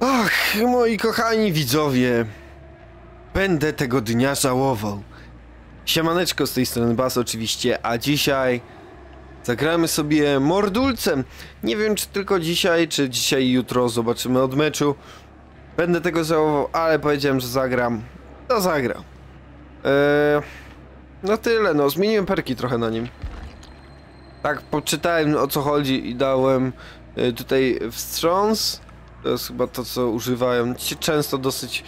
Ach, moi kochani widzowie, będę tego dnia żałował. Siemaneczko, z tej strony Bas oczywiście, a dzisiaj zagramy sobie Mordulcem. Nie wiem, czy tylko dzisiaj, czy dzisiaj i jutro, zobaczymy od meczu. Będę tego żałował, ale powiedziałem, że zagram. To zagram. No tyle, no zmieniłem perki trochę na nim. Tak, poczytałem, o co chodzi i dałem tutaj wstrząs. To jest chyba to, co używają często dosyć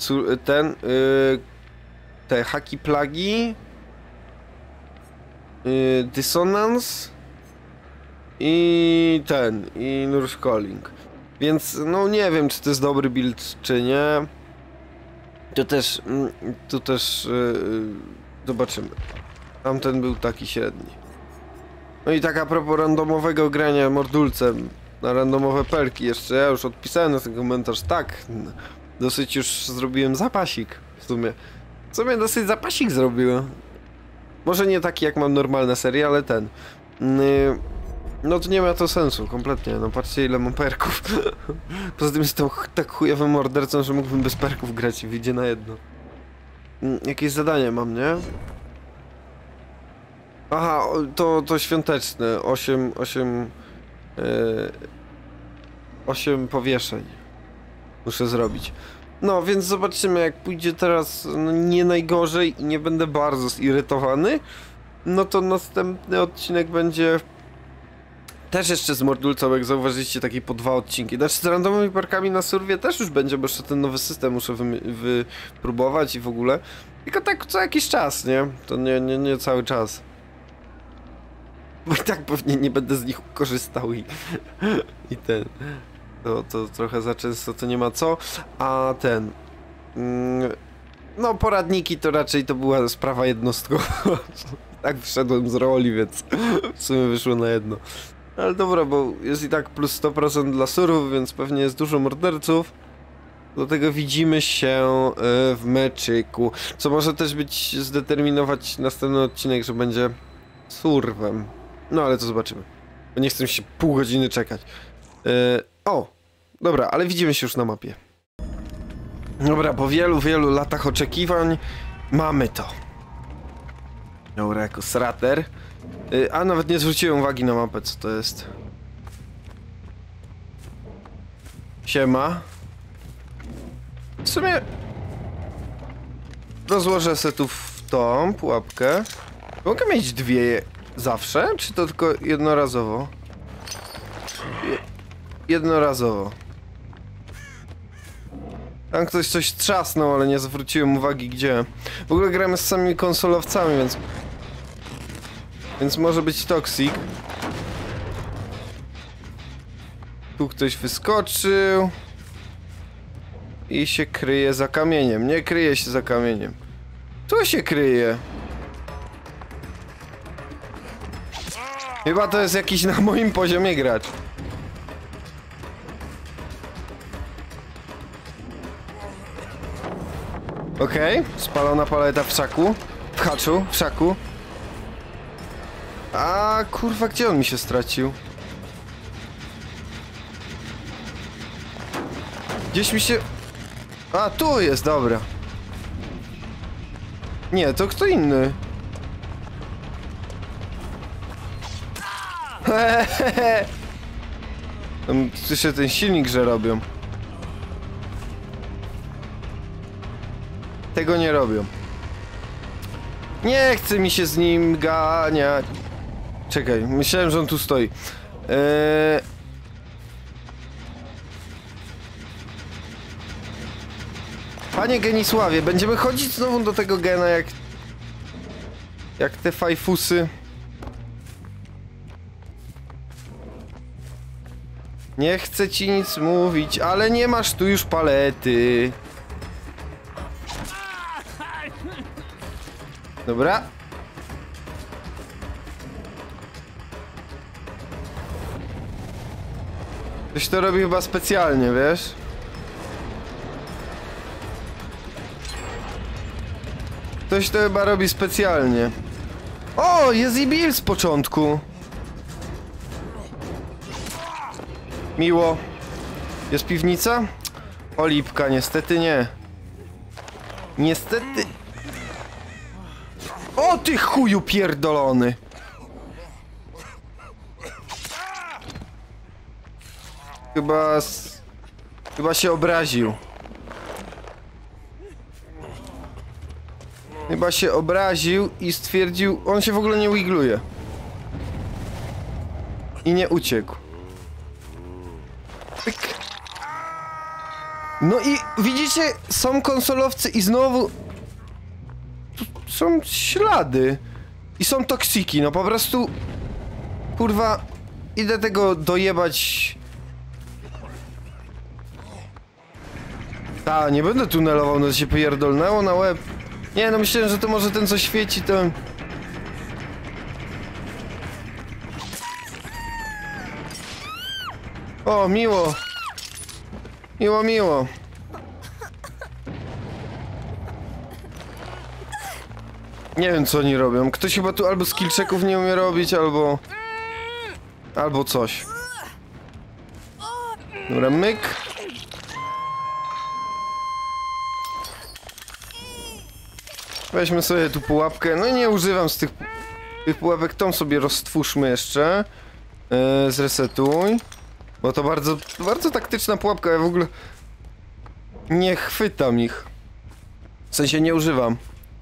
te haki plagi, dysonans i nurse calling. Więc no nie wiem, czy to jest dobry build, czy nie. Tu też zobaczymy. Tamten był taki średni. No i tak a propos randomowego grania Mordulcem na randomowe perki jeszcze, ja już odpisałem na ten komentarz, tak, dosyć już zrobiłem zapasik w sumie. Dosyć zapasik zrobiłem. Może nie taki jak mam normalne serie, ale ten. No to nie ma to sensu, kompletnie, no patrzcie ile mam perków. Poza tym jestem tak chujowym mordercą, że mógłbym bez perków grać i wyjdzie na jedno. Jakieś zadanie mam, nie? Aha, to świąteczne, 8 powieszeń muszę zrobić. No, więc zobaczymy, jak pójdzie teraz, no, nie najgorzej i nie będę bardzo zirytowany. No to następny odcinek będzie też jeszcze z Mordulcą, jak zauważyliście, takie po 2 odcinki. Znaczy z randomowymi parkami na surwie też już będzie, bo jeszcze ten nowy system muszę wypróbować i w ogóle. Tylko tak co jakiś czas, nie? To nie cały czas. Bo i tak pewnie nie będę z nich korzystał i ten. To trochę za często to nie ma co. A ten. No poradniki to raczej to była sprawa jednostkowa. Tak wszedłem z roli, więc w sumie wyszło na jedno. Ale dobra, bo jest i tak plus 100% dla surów, więc pewnie jest dużo morderców. Dlatego widzimy się w meczyku. Co może też być zdeterminować następny odcinek, że będzie surwem. No ale to zobaczymy. Bo nie chcę się pół godziny czekać. Dobra, ale widzimy się już na mapie. Dobra, po wielu latach oczekiwań mamy to. Dobra, jako srater. A nawet nie zwróciłem uwagi na mapę, co to jest. Siema. W sumie rozłożę se tu w tą pułapkę. Mogę mieć dwie zawsze, czy to tylko jednorazowo? Jednorazowo. Tam ktoś coś trzasnął, ale nie zwróciłem uwagi gdzie. W ogóle gramy z samymi konsolowcami, więc może być toksik. Tu ktoś wyskoczył. I się kryje za kamieniem. Nie kryje się za kamieniem. Tu się kryje. Chyba to jest jakiś na moim poziomie gracz. Okej, spalona paleta w szaku. W haczu, w szaku. A kurwa, gdzie on mi się stracił? Gdzieś mi się... A, tu jest, dobra. Nie, to kto inny. Słyszę ten silnik, że robią. Tego nie robią. Nie chce mi się z nim ganiać. Czekaj, myślałem, że on tu stoi. Panie Genisławie, będziemy chodzić znowu do tego gena jak te fajfusy. Nie chcę ci nic mówić, ale nie masz tu już palety. Dobra. Ktoś to robi chyba specjalnie, wiesz? Ktoś to chyba robi specjalnie. O, jest i Bill z początku. Miło. Jest piwnica? Olipka, niestety nie. Niestety... O ty chuju pierdolony! Chyba się obraził. Chyba się obraził i stwierdził... On się w ogóle nie wigluje. I nie uciekł. Pyk. No i widzicie, są konsolowcy i znowu... Tu są ślady. I są toksiki, no po prostu... Kurwa... Idę tego dojebać... Ta, nie będę tunelował, no to się pierdolnęło na łeb. Nie, no myślałem, że to może ten co świeci, to... O, miło. Miło, miło. Nie wiem co oni robią. Ktoś chyba tu albo skill checków nie umie robić, albo... Albo coś. Dobra, myk. Weźmy sobie tu pułapkę. No nie używam z tych pułapek. Tą sobie roztwórzmy jeszcze. Zresetuj. Bo to bardzo taktyczna pułapka. Ja w ogóle nie chwytam ich. W sensie nie używam.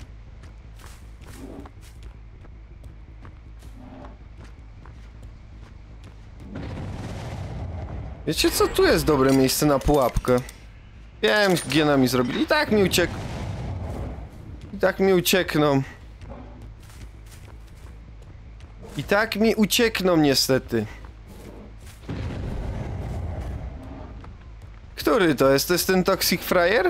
Wiecie co? Tu jest dobre miejsce na pułapkę. Wiem, gdzie mi zrobili. I tak mi uciekł. I tak mi uciekną. I tak mi uciekną niestety. Który to jest? To jest ten Toxic Frajer?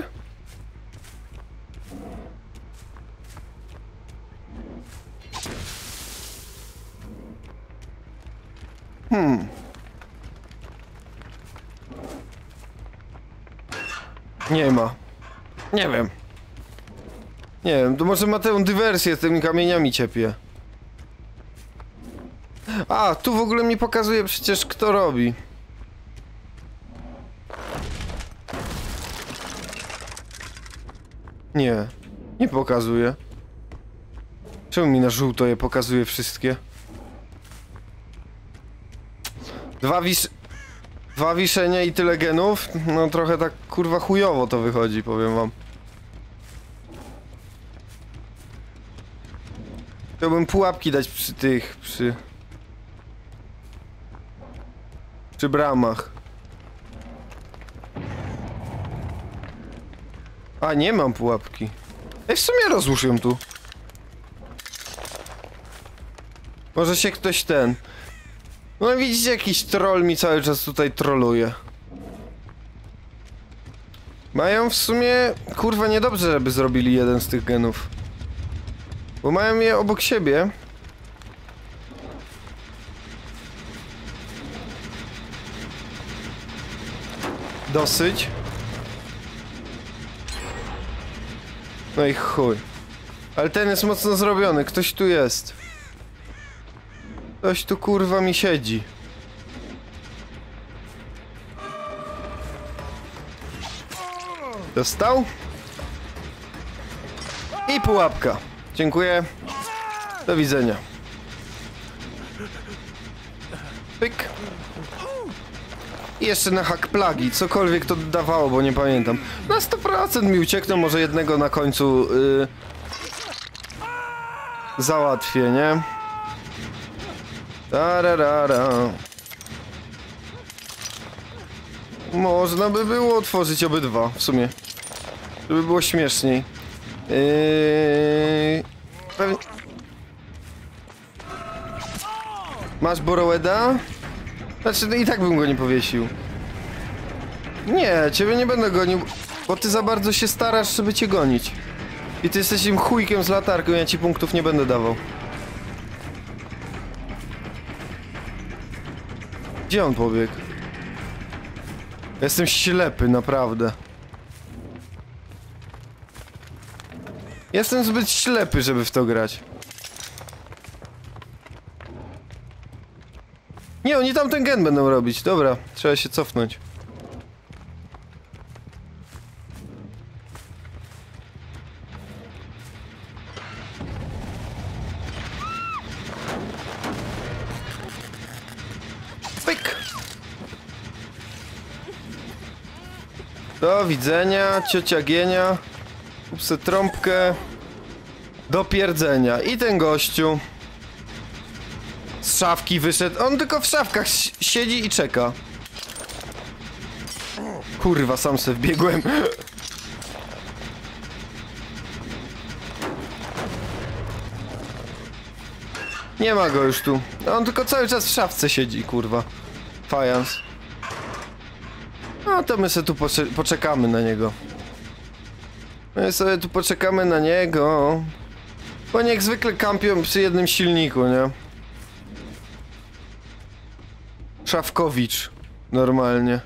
Nie ma. Nie wiem. Nie wiem, to może ma tę dywersję z tymi kamieniami ciepie. A, tu w ogóle mi pokazuje przecież kto robi. Nie, nie pokazuje. Czemu mi na żółto je pokazuje wszystkie? Dwa wiszenia i tyle genów? No trochę tak kurwa chujowo to wychodzi, powiem wam. Chciałbym pułapki dać przy tych, przy bramach. A, nie mam pułapki. Ej, w sumie rozłóż ją tu. Może się ktoś ten... No widzicie, jakiś troll mi cały czas tutaj troluje. Mają w sumie... Kurwa, niedobrze, żeby zrobili jeden z tych genów. Bo mają je obok siebie. Dosyć. No i chuj. Ale ten jest mocno zrobiony, ktoś tu jest. Ktoś tu kurwa mi siedzi. Dostał? I pułapka. Dziękuję. Do widzenia. Pyk. I jeszcze na hack plagi, cokolwiek to dawało, bo nie pamiętam. Na 100% mi uciekną, może jednego na końcu załatwię, nie? Tararara. Można by było otworzyć obydwa, w sumie. Żeby było śmieszniej. Pewnie... Masz Borroweda? Znaczy, no i tak bym go nie powiesił. Nie, ciebie nie będę gonił, bo ty za bardzo się starasz, żeby cię gonić. I ty jesteś im chujkiem z latarką, ja ci punktów nie będę dawał. Gdzie on pobiegł? Jestem ślepy, naprawdę. Jestem zbyt ślepy, żeby w to grać. Nie, oni tam ten gen będą robić. Dobra, trzeba się cofnąć. Do widzenia, ciocia Gienia. Kup se trąbkę. Do pierdzenia. I ten gościu z szafki wyszedł. On tylko w szafkach siedzi i czeka. Kurwa, sam se wbiegłem. Nie ma go już tu. On tylko cały czas w szafce siedzi, kurwa. Fajans. No to my sobie tu poczekamy na niego. My sobie tu poczekamy na niego. Bo oni jak zwykle kampią przy jednym silniku, nie? Szafkowicz. Normalnie.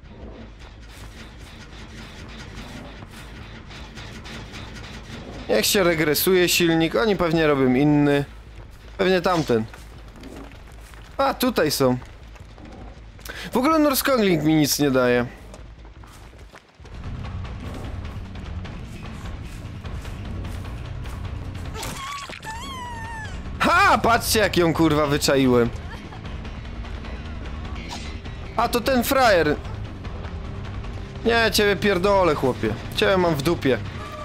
Niech się regresuje silnik. Oni pewnie robią inny. Pewnie tamten. A, tutaj są. W ogóle Norskongling mi nic nie daje. Ha! Patrzcie, jak ją kurwa wyczaiłem. A, to ten frajer. Nie, ciebie pierdolę, chłopie. Ciebie mam w dupie.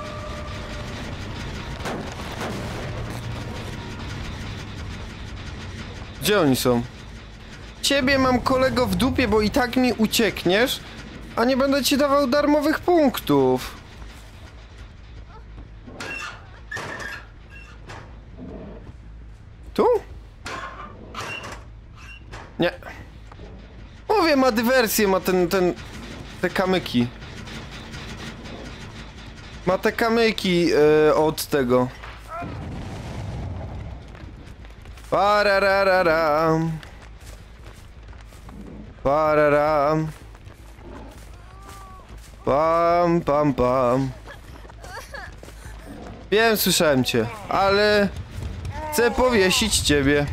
Gdzie oni są? Ciebie mam, kolego, w dupie, bo i tak mi uciekniesz, a nie będę ci dawał darmowych punktów. Tu? Nie. Mówię, ma dywersję, ma te kamyki. Ma te kamyki od tego. Parararam. Pararam. Pam, pam, pam. Wiem, słyszałem cię, ale chcę powiesić ciebie.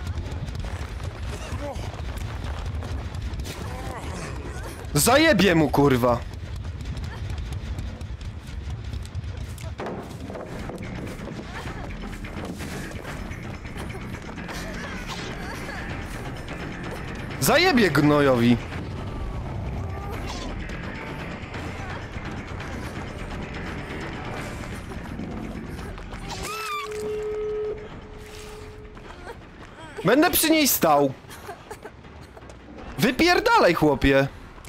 Zajebie mu, kurwa. Zajebie gnojowi. Będę przy niej stał. Wypierdalaj, chłopie.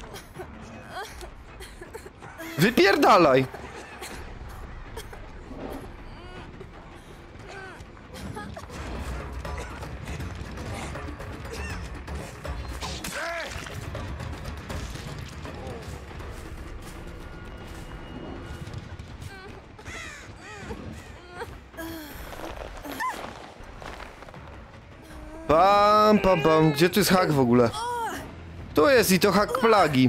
Wypierdalaj. Pam, pam, pam. Gdzie tu jest hak w ogóle? Tu jest i to hak plagi.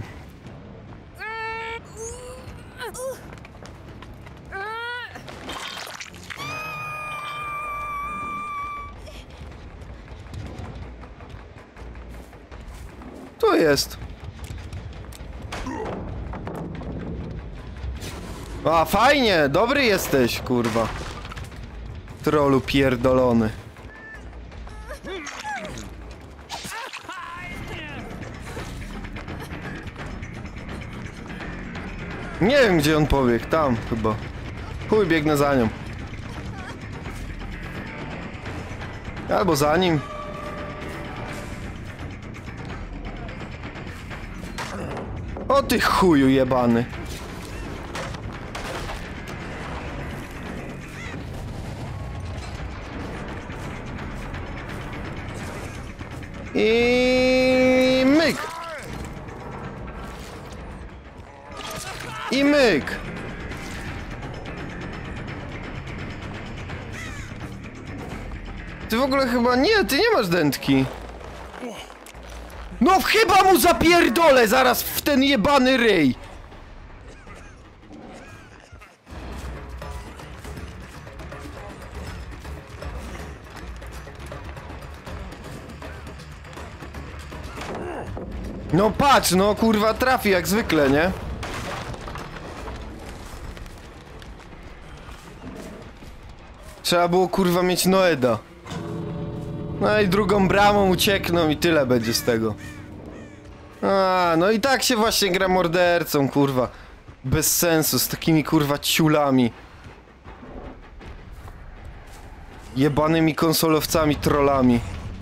Tu jest. A, fajnie. Dobry jesteś, kurwa. Trolu pierdolony. Nie wiem, gdzie on pobiegł. Tam chyba. Chuj, biegnę za nią. Albo za nim. O ty chuju jebany. I myk. I myk. Ty w ogóle chyba nie, ty nie masz dętki. No chyba mu zapierdolę zaraz w ten jebany ryj. No patrz, no kurwa trafi jak zwykle, nie? Trzeba było kurwa mieć Noeda. No i drugą bramą uciekną i tyle będzie z tego. A, no i tak się właśnie gra mordercą, kurwa. Bez sensu, z takimi kurwa ciulami. Jebanymi konsolowcami, trollami.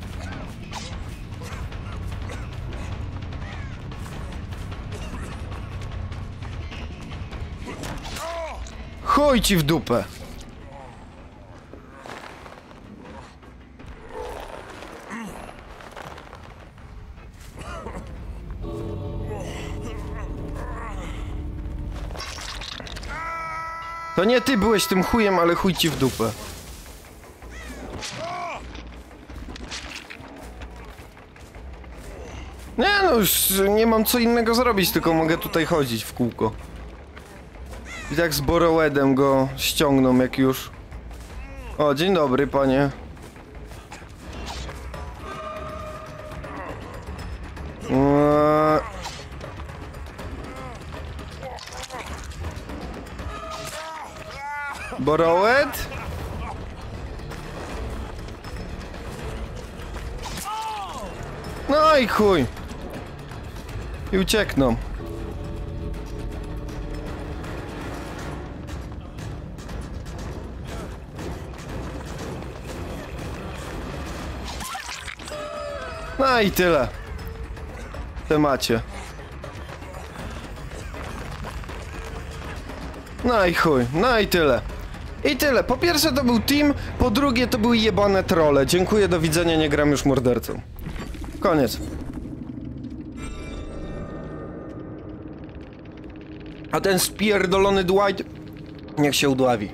Chuj ci w dupę. To nie ty byłeś tym chujem, ale chuj ci w dupę. Nie no, już nie mam co innego zrobić, tylko mogę tutaj chodzić w kółko. I tak z Borrowedem go ściągną jak już. O, dzień dobry, panie. Borrowed? No i chuj. I uciekną. No i tyle. W temacie. No i chuj, no i tyle. I tyle. Po pierwsze to był team, po drugie to były jebane trolle. Dziękuję, do widzenia, nie gram już mordercą. Koniec. A ten spierdolony Dwight niech się udławi.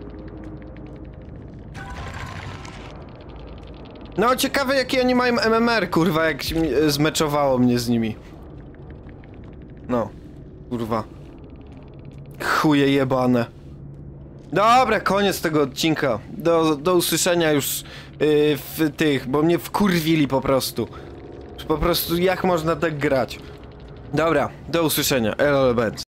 No ciekawe jakie oni mają MMR, kurwa, jak zmeczowało mnie z nimi. No, kurwa. Chuje jebane. Dobra, koniec tego odcinka. Do usłyszenia już w tych, bo mnie wkurwili po prostu. Po prostu jak można tak grać. Dobra, do usłyszenia. LOL Benz.